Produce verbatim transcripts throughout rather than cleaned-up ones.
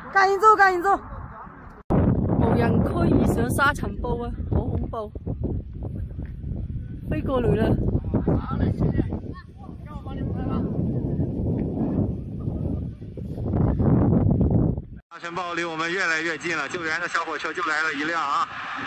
赶紧走，赶紧走！ 欧阳可以上沙尘暴啊，好恐怖！飞过来了。 沙尘暴离我们越来越近了，救援的小火车就来了一辆啊！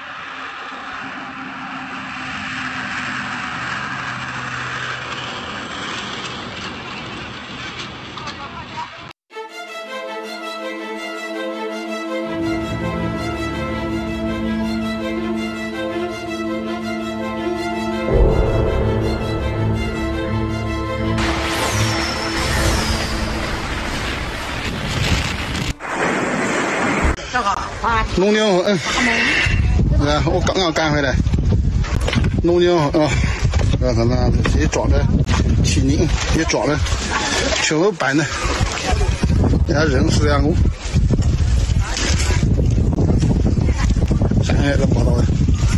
农牛，嗯，来，我刚刚赶回来。农牛啊，让他们也装着气泥，也装了全部搬的，给他扔石两股，山也都刮到了。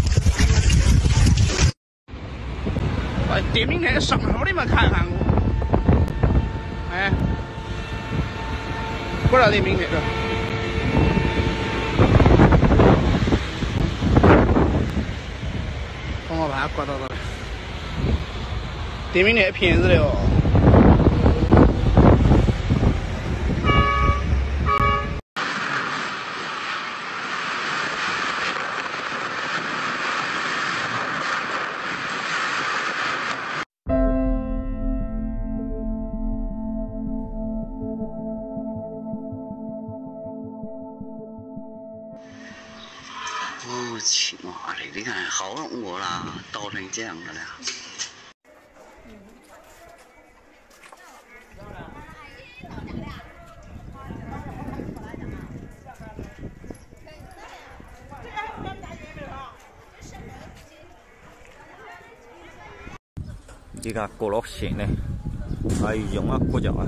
哎，电瓶车上好的嘛，看看我。哎，不知道电瓶车。 我把它刮到了，电瓶车便宜的哦。 我去妈的！你看好弄过了，倒成这样的了。 而家過落線咧，係用啊嗰隻啊，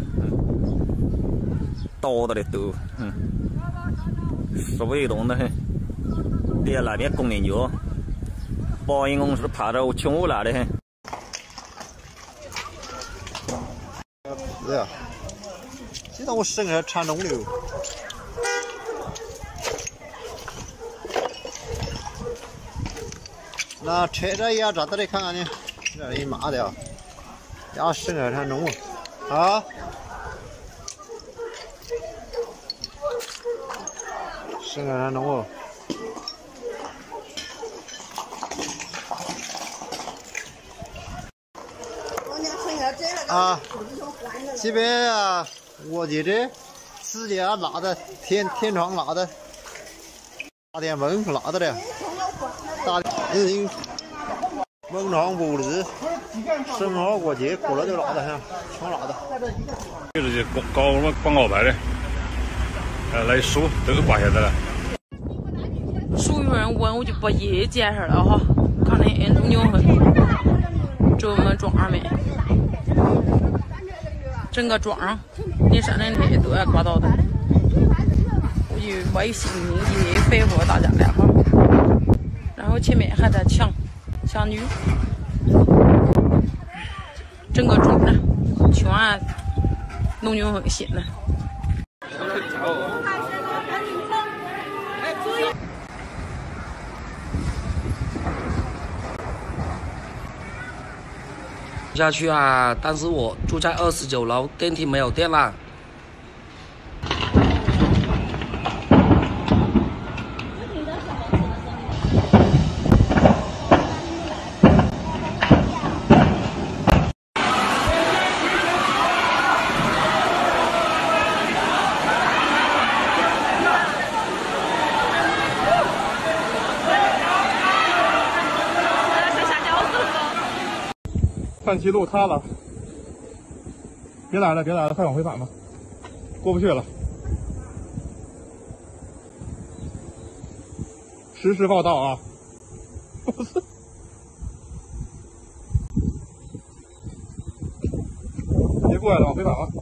多得嚟多，嗯，所以懂的。 在那边供应药，保险公司怕着穷我来的很。 是呀，现在我省下产农牛。那车子也咋的来看看呢？这里麻的啊，也省下产农啊。省下产农哦。 啊，这边啊，我觉得自己啊拿的天天窗拿的，大点门拿的了，大嗯，门窗玻璃，生活过节过了就拿的哈，全拿的。 就是去搞什么广告牌的，呃，那书都挂下来了。 属于人问我就把业介绍了哈，看那农牛很，这我们庄上面。 整个庄上，你上那里都要刮到的，估计微信也飞过大家了哈。然后前面还在抢抢女，整个庄上全农牛很闲的。 下去啊！但是我住在二十九楼，电梯没有电了。 三七路塌了，别来了，别来了，快往回返吧，过不去了。实时报道啊！不是，别过来了，往回返吧。